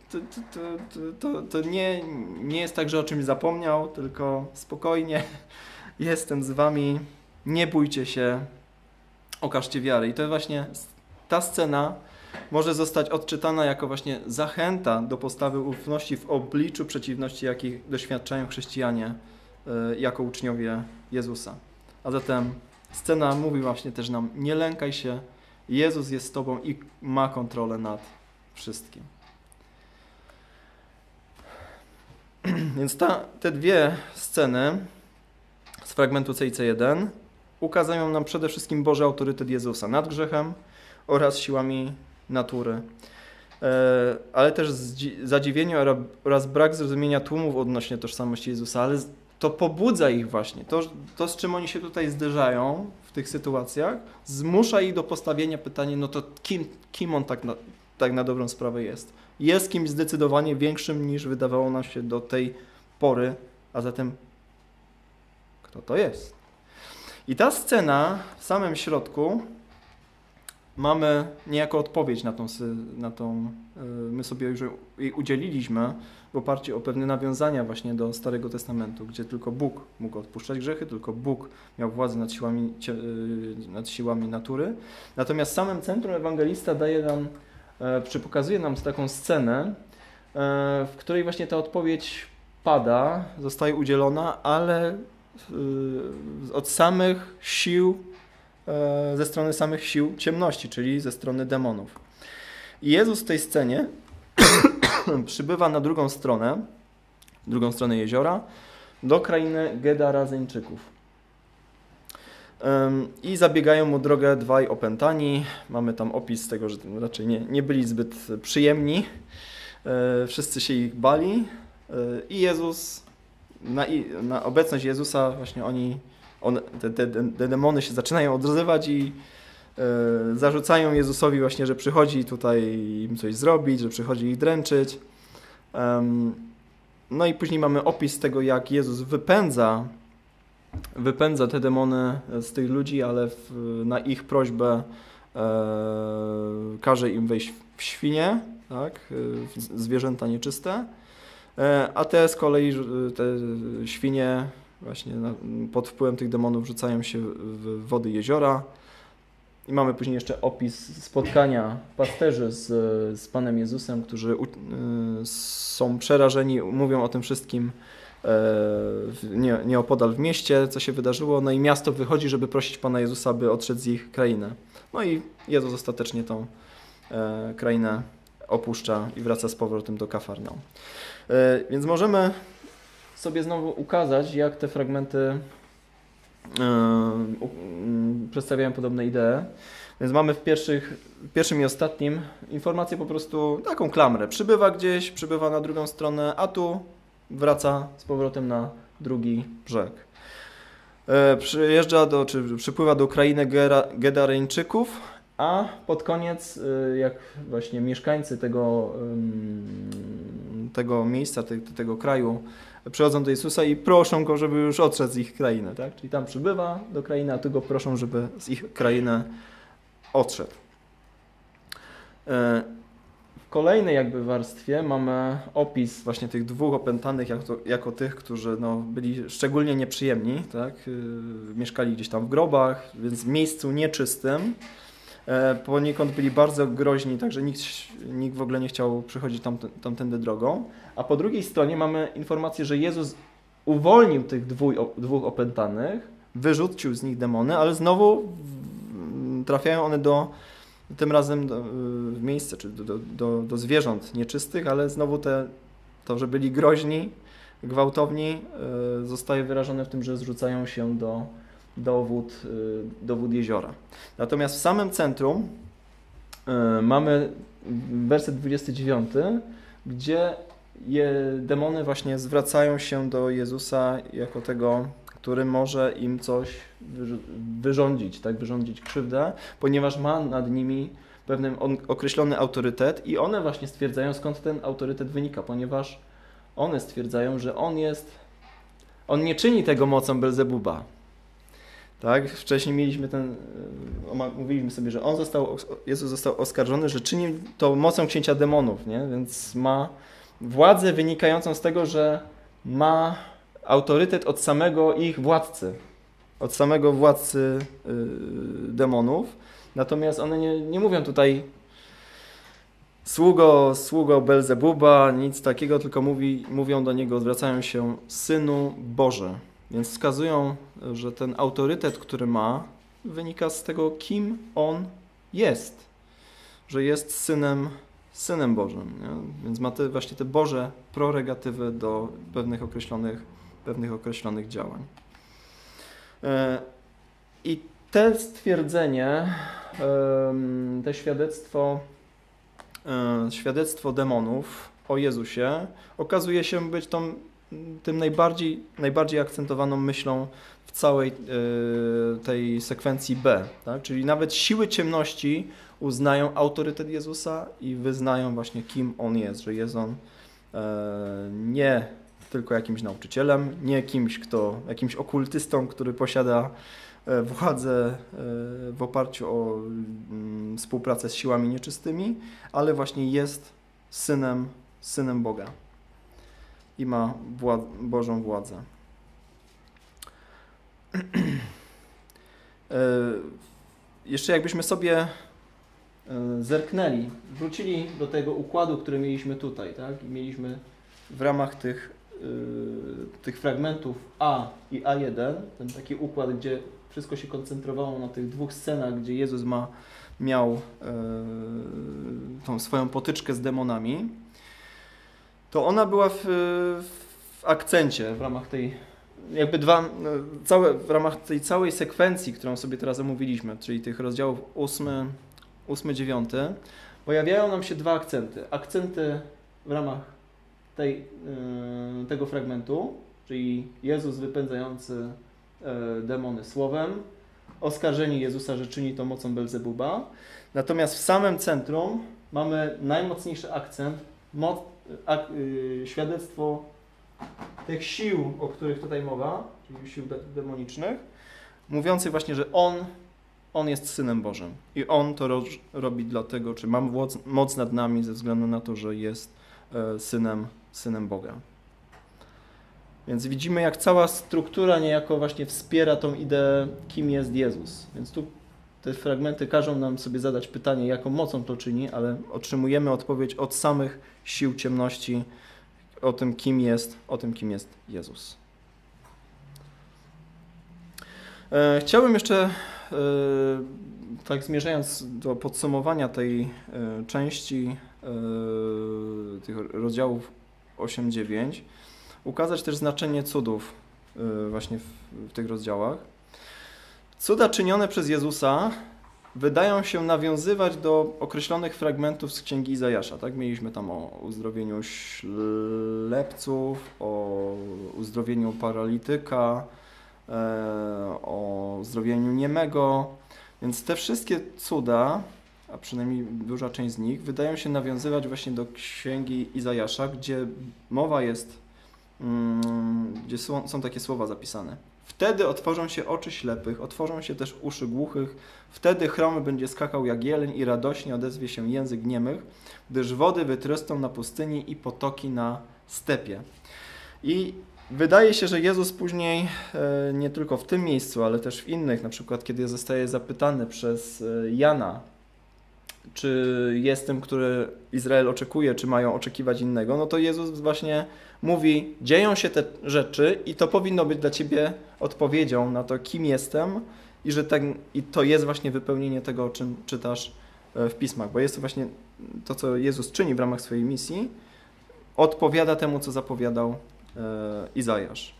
to nie jest tak, że o czymś zapomniał, tylko spokojnie jestem z wami, nie bójcie się, okażcie wiary. I to właśnie ta scena może zostać odczytana jako właśnie zachęta do postawy ufności w obliczu przeciwności, jakich doświadczają chrześcijanie jako uczniowie Jezusa. A zatem scena mówi właśnie też nam, nie lękaj się, Jezus jest z tobą i ma kontrolę nad wszystkim. Więc te dwie sceny z fragmentu C i C1 ukazują nam przede wszystkim Boży autorytet Jezusa nad grzechem oraz siłami natury. Ale też zadziwienie oraz brak zrozumienia tłumów odnośnie tożsamości Jezusa, ale to pobudza ich właśnie. To, z czym oni się tutaj zderzają w tych sytuacjach, zmusza ich do postawienia pytania, no to kim on tak na dobrą sprawę jest? Jest kimś zdecydowanie większym niż wydawało nam się do tej pory, a zatem kto to jest? I ta scena w samym środku mamy niejako odpowiedź na tą my sobie już jej udzieliliśmy w oparciu o pewne nawiązania właśnie do Starego Testamentu, gdzie tylko Bóg mógł odpuszczać grzechy, tylko Bóg miał władzę nad siłami natury. Natomiast w samym centrum ewangelista pokazuje nam taką scenę, w której właśnie ta odpowiedź pada, zostaje udzielona, ale od samych sił, ze strony samych sił ciemności, czyli ze strony demonów. I Jezus w tej scenie przybywa na drugą stronę jeziora, do krainy Gedarazyńczyków. I zabiegają mu drogę dwaj opętani. Mamy tam opis tego, że raczej nie byli zbyt przyjemni. Wszyscy się ich bali. I Jezus, na obecność Jezusa właśnie te demony się zaczynają odzywać i zarzucają Jezusowi właśnie, że przychodzi tutaj im coś zrobić, że przychodzi ich dręczyć. No i później mamy opis tego, jak Jezus wypędza te demony z tych ludzi, ale na ich prośbę każe im wejść w świnie, tak, zwierzęta nieczyste, a te z kolei, te świnie właśnie pod wpływem tych demonów rzucają się w wody jeziora. I mamy później jeszcze opis spotkania pasterzy z Panem Jezusem, którzy są przerażeni, mówią o tym wszystkim nieopodal w mieście, co się wydarzyło. No i miasto wychodzi, żeby prosić Pana Jezusa, by odszedł z ich krainy. No i Jezus ostatecznie tą krainę opuszcza i wraca z powrotem do Kafarnaum. Więc możemy sobie znowu ukazać, jak te fragmenty przedstawiają podobne idee. Więc mamy w pierwszym i ostatnim informację po prostu taką klamrę. Przybywa gdzieś, przybywa na drugą stronę, a tu wraca z powrotem na drugi brzeg. Przyjeżdża czy przypływa do krainy Gedareńczyków, a pod koniec, jak właśnie mieszkańcy tego miejsca, tego kraju przychodzą do Jezusa i proszą Go, żeby już odszedł z ich krainy, tak? Czyli tam przybywa do krainy, a tu Go proszą, żeby z ich krainy odszedł. W kolejnej jakby warstwie mamy opis właśnie tych dwóch opętanych jako tych, którzy byli szczególnie nieprzyjemni, tak? Mieszkali gdzieś tam w grobach, więc w miejscu nieczystym. Poniekąd byli bardzo groźni, także nikt w ogóle nie chciał przychodzić tamtędy drogą. A po drugiej stronie mamy informację, że Jezus uwolnił tych dwóch opętanych, wyrzucił z nich demony, ale znowu trafiają one tym razem w miejsce, czy do zwierząt nieczystych, ale znowu to, że byli groźni, gwałtowni, zostaje wyrażone w tym, że zrzucają się do wód jeziora. Natomiast w samym centrum mamy werset 29, gdzie demony właśnie zwracają się do Jezusa jako tego, który może im coś wyrządzić, tak, wyrządzić krzywdę, ponieważ ma nad nimi pewien określony autorytet i one właśnie stwierdzają, skąd ten autorytet wynika, ponieważ one stwierdzają, że on nie czyni tego mocą Belzebuba. Tak? Wcześniej mówiliśmy sobie, że Jezus został oskarżony, że czyni to mocą księcia demonów, nie? Więc ma władzę wynikającą z tego, że ma autorytet od samego ich władcy, od samego władcy demonów. Natomiast one nie mówią tutaj sługo Belzebuba, nic takiego, tylko mówią do niego, zwracają się Synu Boży. Więc wskazują, że ten autorytet, który ma, wynika z tego, kim on jest. Że jest Synem Bożym. Nie? Więc ma właśnie te Boże prerogatywy do pewnych określonych działań. I te stwierdzenie, te świadectwo demonów o Jezusie okazuje się być tym najbardziej akcentowaną myślą w całej tej sekwencji B. Tak? Czyli nawet siły ciemności uznają autorytet Jezusa i wyznają właśnie, kim On jest, że jest On nie tylko jakimś nauczycielem, nie jakimś okultystą, który posiada władzę w oparciu o współpracę z siłami nieczystymi, ale właśnie jest Synem Boga i ma Bożą władzę. Jeszcze jakbyśmy sobie zerknęli, wrócili do tego układu, który mieliśmy tutaj, tak? I mieliśmy w ramach tych fragmentów A i A1, ten taki układ, gdzie wszystko się koncentrowało na tych dwóch scenach, gdzie Jezus miał tą swoją potyczkę z demonami, to ona była w akcencie w ramach tej, w ramach tej całej sekwencji, którą sobie teraz omówiliśmy, czyli tych rozdziałów 8, 9, pojawiają nam się dwa akcenty. Akcenty w ramach tego fragmentu, czyli Jezus wypędzający demony słowem, oskarżenie Jezusa, że czyni to mocą Belzebuba. Natomiast w samym centrum mamy najmocniejszy akcent, świadectwo tych sił, o których tutaj mowa, czyli sił demonicznych, mówiący właśnie, że On jest Synem Bożym i On to robi dlatego, czy ma moc nad nami ze względu na to, że jest Synem Boga. Więc widzimy, jak cała struktura niejako właśnie wspiera tą ideę, kim jest Jezus. Więc tu te fragmenty każą nam sobie zadać pytanie, jaką mocą to czyni, ale otrzymujemy odpowiedź od samych sił ciemności o tym, kim jest Jezus. Chciałbym jeszcze, tak zmierzając do podsumowania tej części tych rozdziałów 8-9, ukazać też znaczenie cudów właśnie w tych rozdziałach. Cuda czynione przez Jezusa wydają się nawiązywać do określonych fragmentów z Księgi Izajasza. Tak? Mieliśmy tam o uzdrowieniu ślepców, o uzdrowieniu paralityka, o uzdrowieniu niemego. Więc te wszystkie cuda, a przynajmniej duża część z nich, wydają się nawiązywać właśnie do księgi Izajasza, gdzie mowa jest, gdzie są takie słowa zapisane. Wtedy otworzą się oczy ślepych, otworzą się też uszy głuchych, wtedy chromy będzie skakał jak jeleń i radośnie odezwie się język niemych, gdyż wody wytrysną na pustyni i potoki na stepie. I wydaje się, że Jezus później, nie tylko w tym miejscu, ale też w innych, na przykład kiedy zostaje zapytany przez Jana, czy jest tym, który Izrael oczekuje, czy mają oczekiwać innego, no to Jezus właśnie mówi, dzieją się te rzeczy i to powinno być dla ciebie odpowiedzią na to, kim jestem i że i to jest właśnie wypełnienie tego, o czym czytasz w Pismach, bo jest to właśnie to, co Jezus czyni w ramach swojej misji, odpowiada temu, co zapowiadał Izajasz.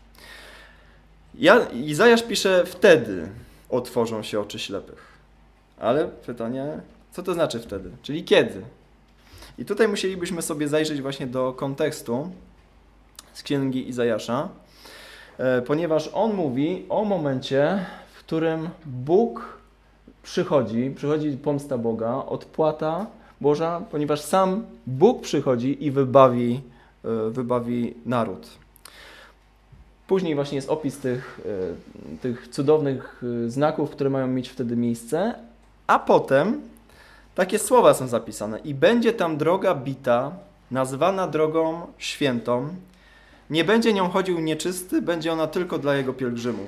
Izajasz pisze, wtedy otworzą się oczy ślepych. Ale pytanie, co to znaczy wtedy? Czyli kiedy? I tutaj musielibyśmy sobie zajrzeć właśnie do kontekstu z księgi Izajasza, ponieważ on mówi o momencie, w którym Bóg przychodzi pomsta Boga, odpłata Boża, ponieważ sam Bóg przychodzi i wybawi naród. Później właśnie jest opis tych cudownych znaków, które mają mieć wtedy miejsce, a potem takie słowa są zapisane. I będzie tam droga bita, nazwana drogą świętą. Nie będzie nią chodził nieczysty, będzie ona tylko dla jego pielgrzymów.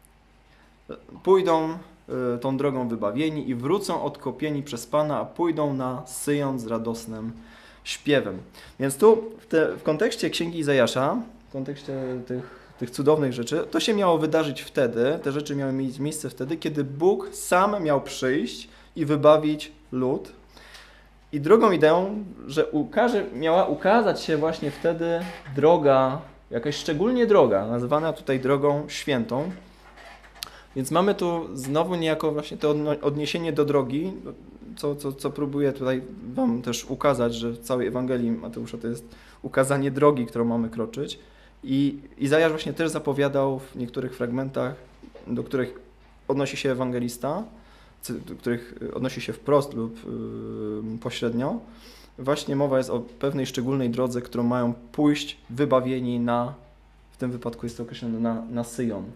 Pójdą tą drogą wybawieni i wrócą odkopieni przez Pana, a pójdą na Syjon z radosnym śpiewem. Więc tu w kontekście księgi Izajasza, w kontekście tych cudownych rzeczy, to się miało wydarzyć wtedy, te rzeczy miały mieć miejsce wtedy, kiedy Bóg sam miał przyjść i wybawić lud. I drugą ideą, że miała ukazać się właśnie wtedy droga, jakaś szczególnie droga, nazywana tutaj drogą świętą. Więc mamy tu znowu niejako właśnie to odniesienie do drogi, co próbuję tutaj wam też ukazać, że w całej Ewangelii Mateusza to jest ukazanie drogi, którą mamy kroczyć. I Izajasz właśnie też zapowiadał w niektórych fragmentach, do których odnosi się ewangelista, do których odnosi się wprost lub pośrednio, właśnie mowa jest o pewnej szczególnej drodze, którą mają pójść wybawieni w tym wypadku jest to określone na Syjon.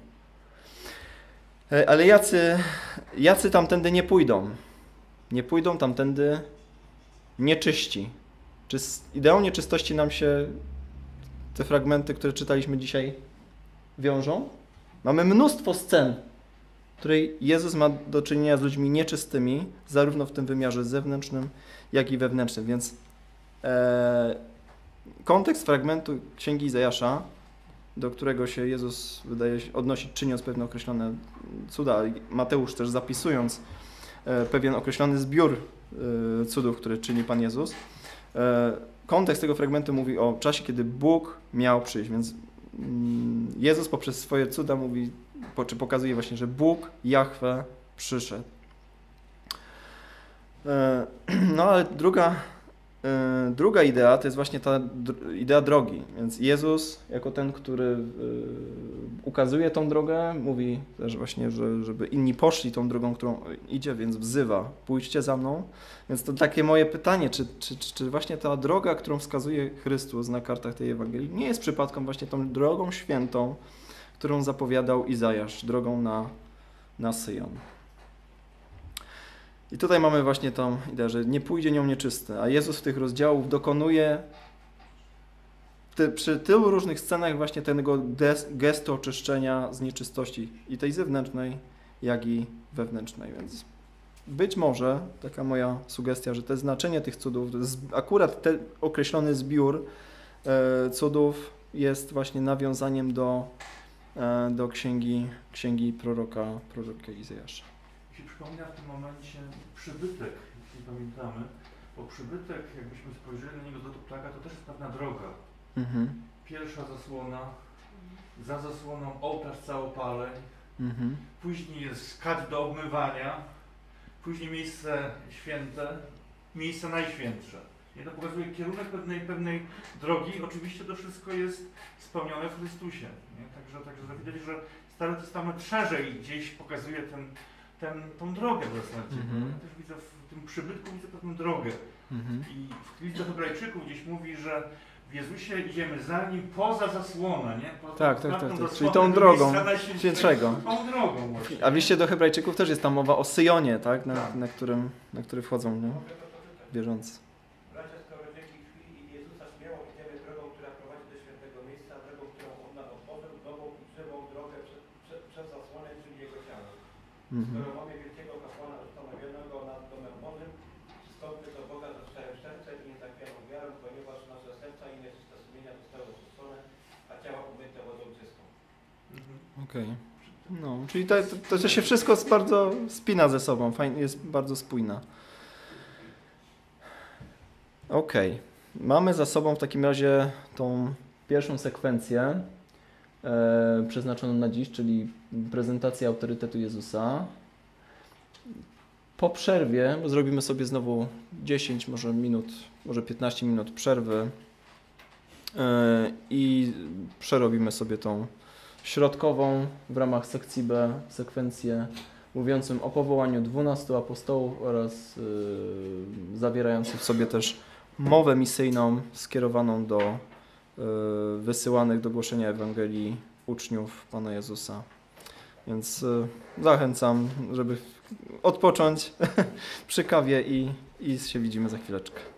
Ale jacy tamtędy nie pójdą? Nie pójdą tamtędy nieczyści. Czy z ideą nieczystości nam się te fragmenty, które czytaliśmy dzisiaj, wiążą? Mamy mnóstwo scen, w której Jezus ma do czynienia z ludźmi nieczystymi, zarówno w tym wymiarze zewnętrznym, jak i wewnętrznym. Więc kontekst fragmentu Księgi Izajasza, do którego się Jezus wydaje się odnosić, czyniąc pewne określone cuda, Mateusz też zapisując pewien określony zbiór cudów, które czyni Pan Jezus. Kontekst tego fragmentu mówi o czasie, kiedy Bóg miał przyjść, więc Jezus poprzez swoje cuda mówi, czy pokazuje właśnie, że Bóg, Jahwe, przyszedł. No ale druga idea to jest właśnie ta idea drogi. Więc Jezus, jako ten, który ukazuje tą drogę, mówi też właśnie, żeby inni poszli tą drogą, którą idzie, więc wzywa, pójdźcie za mną. Więc to takie moje pytanie, czy właśnie ta droga, którą wskazuje Chrystus na kartach tej Ewangelii, nie jest przypadkiem właśnie tą drogą świętą, którą zapowiadał Izajasz, drogą na Syjon. I tutaj mamy właśnie tą ideę, że nie pójdzie nią nieczysty, a Jezus w tych rozdziałów dokonuje przy tylu różnych scenach właśnie tego gestu oczyszczenia z nieczystości i tej zewnętrznej, jak i wewnętrznej. Więc być może, taka moja sugestia, że to znaczenie tych cudów, akurat ten określony zbiór cudów jest właśnie nawiązaniem do księgi proroka Izajasza. Mi się przypomina w tym momencie przybytek, jeśli pamiętamy, bo przybytek, jakbyśmy spojrzeli na niego z lotu ptaka, to też jest pewna droga. Mhm. Pierwsza zasłona, za zasłoną ołtarz całopaleń, później jest kat do obmywania, później miejsce święte, miejsce najświętsze. I to pokazuje kierunek pewnej drogi. Oczywiście to wszystko jest spełnione w Chrystusie. Nie? Także widać, że Stary Testament szerzej gdzieś pokazuje tą drogę w zasadzie. Ja też widzę w tym przybytku pewną drogę. I w liście do Hebrajczyków gdzieś mówi, że w Jezusie idziemy za Nim poza zasłonę, nie? Poza Tak. zasłonę Czyli tą do drogą miejsca najświętszego. świętszego. Tą drogą właśnie. A w liście do Hebrajczyków też jest tam mowa o Syjonie, tak? Na który wchodzą, nie? Wierzący. Bracia, skoro dzięki krwi Jezusa śmiało idziemy drogą, która prowadzi do świętego miejsca, drogą, którą On nam otworzył, nową i żywą drogę przez zasłonę, czyli Jego ciało. Skoro mamy wielkiego kapłana ustanowionego nad domem Bożym, przystąpmy do Boga ze szczerym sercem i niezachwianą wiarą, ponieważ nasze serca i nieczyste sumienia zostały oczyszczone, a ciała umyte wodą czystą. Okej. No, czyli to się wszystko bardzo spina ze sobą, fajnie, jest bardzo spójna. Okej. Mamy za sobą w takim razie tą pierwszą sekwencję przeznaczoną na dziś, czyli prezentacja autorytetu Jezusa. Po przerwie, bo zrobimy sobie znowu 10 może minut, może 15 minut przerwy i przerobimy sobie tą środkową w ramach sekcji B sekwencję mówiącą o powołaniu 12 apostołów oraz zawierającą w sobie też mowę misyjną skierowaną do wysyłanych do głoszenia Ewangelii uczniów Pana Jezusa. Więc zachęcam, żeby odpocząć przy kawie i się widzimy za chwileczkę.